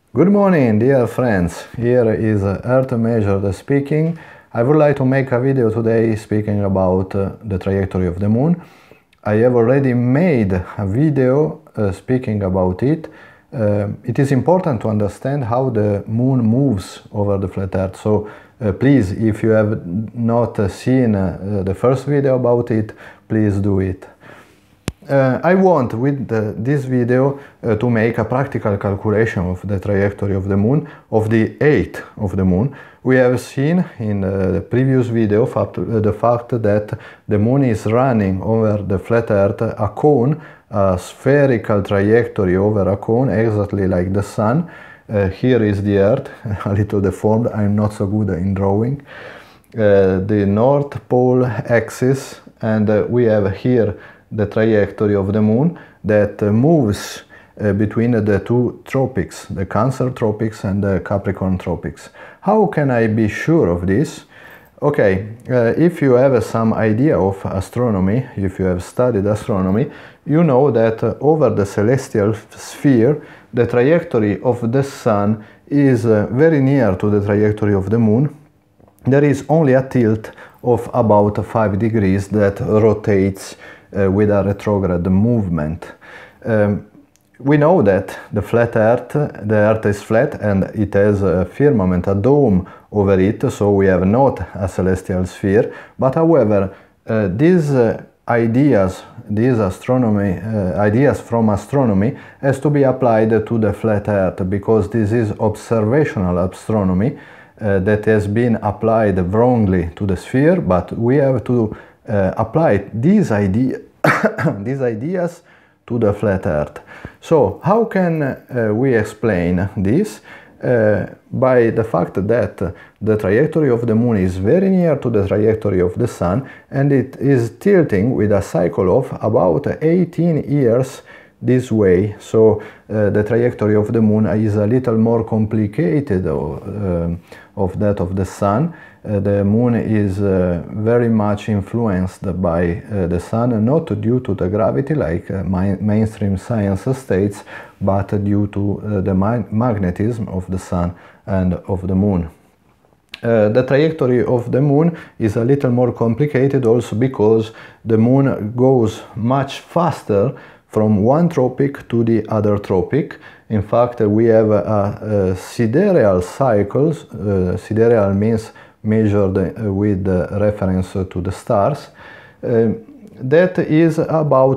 Good morning, dear friends. Here is Earth Measured speaking. I would like to make a video today speaking about the trajectory of the moon. I have already made a video speaking about it. It is important to understand how the moon moves over the flat Earth. So please, if you have not seen the first video about it, please do it. I want with this video to make a practical calculation of the trajectory of the moon, of the age of the moon. We have seen in the previous video the fact that the moon is running over the flat Earth, a cone, a spherical trajectory over a cone, exactly like the sun. Here is the Earth, a little deformed, I'm not so good in drawing. The North Pole axis, and we have here the trajectory of the moon that moves between the two tropics, the Cancer tropics and the Capricorn tropics. How can I be sure of this? Okay, if you have some idea of astronomy, if you have studied astronomy, you know that over the celestial sphere, the trajectory of the sun is very near to the trajectory of the moon. There is only a tilt of about 5 degrees that rotates with a retrograde movement. We know that the Earth is flat and it has a firmament, a dome over it, so we have not a celestial sphere. But however, these ideas from astronomy has to be applied to the flat Earth, because this is observational astronomy that has been applied wrongly to the sphere, but we have to apply these ideas to the flat Earth. So how can we explain this? By the fact that the trajectory of the moon is very near to the trajectory of the sun, and it is tilting with a cycle of about 18 years this way. So the trajectory of the moon is a little more complicated of that of the sun. The moon is very much influenced by the sun, not due to the gravity like mainstream science states, but due to the magnetism of the sun and of the moon. The trajectory of the moon is a little more complicated also because the moon goes much faster from one tropic to the other tropic. In fact, we have sidereal cycles. Sidereal means measured with reference to the stars. That is about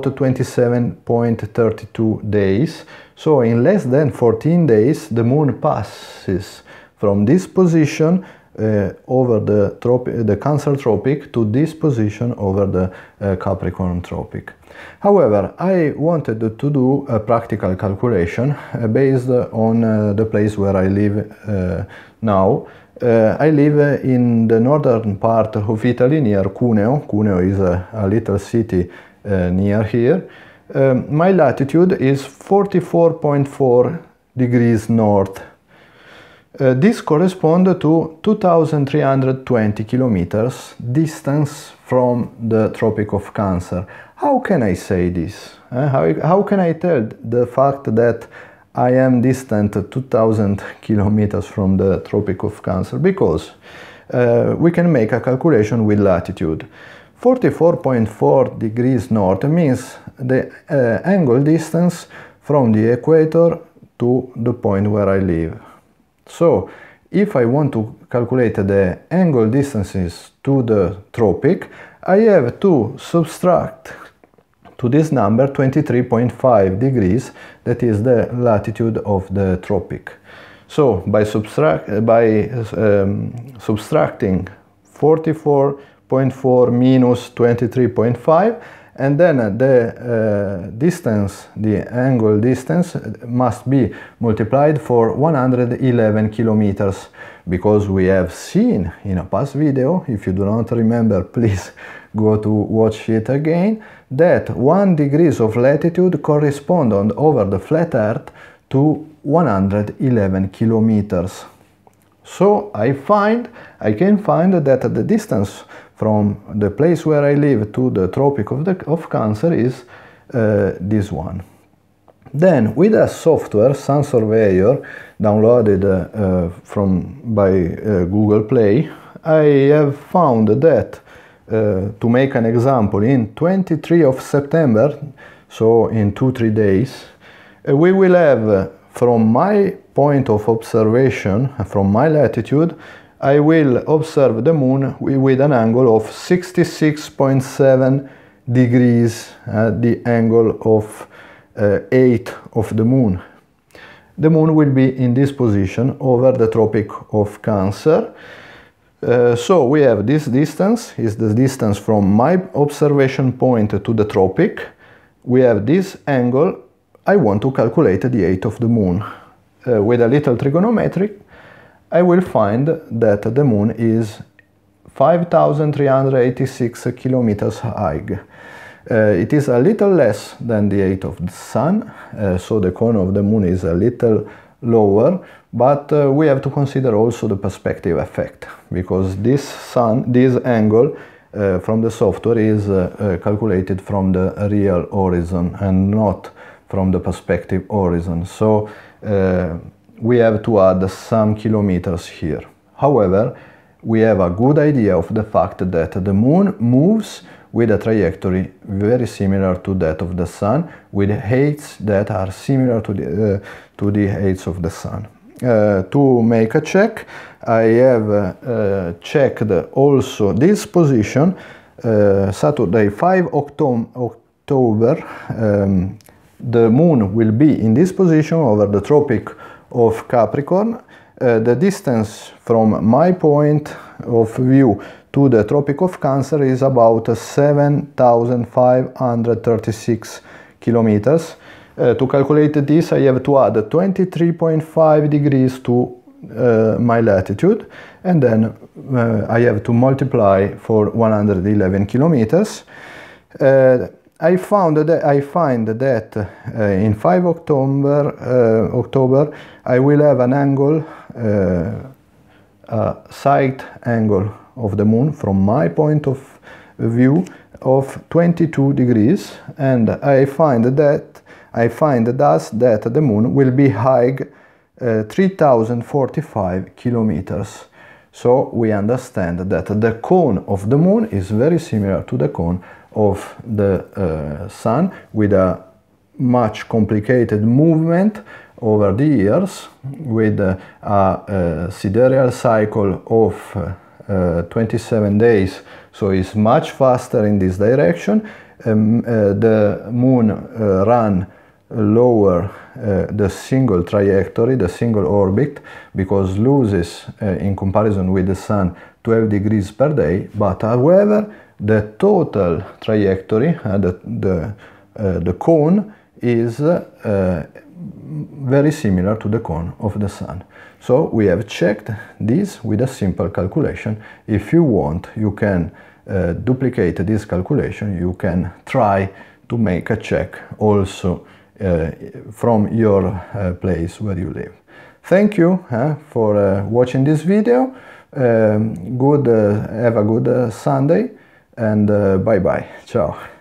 27.32 days. So in less than 14 days, the moon passes from this position over the Cancer tropic to this position over the Capricorn tropic. However, I wanted to do a practical calculation based on the place where I live now. I live in the northern part of Italy, near Cuneo. Cuneo is a little city near here. My latitude is 44.4 degrees north. This corresponds to 2,320 kilometers distance from the Tropic of Cancer. How can I say this? How can I tell the fact that I am distant 2,000 kilometers from the Tropic of Cancer? Because we can make a calculation with latitude. 44.4 degrees north means the angle distance from the equator to the point where I live. So, if I want to calculate the angle distances to the tropic, I have to subtract to this number 23.5 degrees, that is the latitude of the tropic. So, by subtracting 44.4 minus 23.5, and then the distance, the angle distance, must be multiplied for 111 kilometers, because we have seen in a past video, if you do not remember, please go to watch it again, that 1 degrees of latitude correspond over the flat Earth to 111 kilometers. So I can find that the distance from the place where I live to the Tropic of Cancer is this one. Then, with a software, Sun Surveyor, downloaded by Google Play, I have found that, to make an example, in 23 of September, so in 2-3 days, we will have, from my point of observation, from my latitude, I will observe the moon with an angle of 66.7 degrees, the angle of 8 of the moon. The moon will be in this position over the Tropic of Cancer. So we have this distance, is the distance from my observation point to the tropic. We have this angle. I want to calculate the age of the moon. With a little trigonometry, I will find that the moon is 5,386 kilometers high. It is a little less than the age of the sun, so the cone of the moon is a little lower, but we have to consider also the perspective effect, because this angle from the software is calculated from the real horizon and not from the perspective horizon. So we have to add some kilometers here. However, we have a good idea of the fact that the moon moves with a trajectory very similar to that of the sun, with heights that are similar to the heights of the sun. To make a check, I have checked also this position. Saturday 5 October, the moon will be in this position over the Tropic of Capricorn. The distance from my point of view to the Tropic of Cancer is about 7,536 kilometers. To calculate this, I have to add 23.5 degrees to my latitude, and then I have to multiply for 111 kilometers. I find that in 5 October I will have an angle, a sight angle of the moon from my point of view of 22 degrees, and I find thus that the moon will be high 3,045 kilometers. So we understand that the cone of the moon is very similar to the cone of the sun, with a much complicated movement over the years, with a sidereal cycle of 27 days, so it's much faster in this direction. The moon ran lower the single trajectory, the single orbit, because loses in comparison with the sun 12 degrees per day, but however the total trajectory, the cone is very similar to the cone of the sun. So we have checked this with a simple calculation. If you want, you can duplicate this calculation. You can try to make a check also from your place where you live. Thank you for watching this video. Have a good Sunday, and bye bye. Ciao.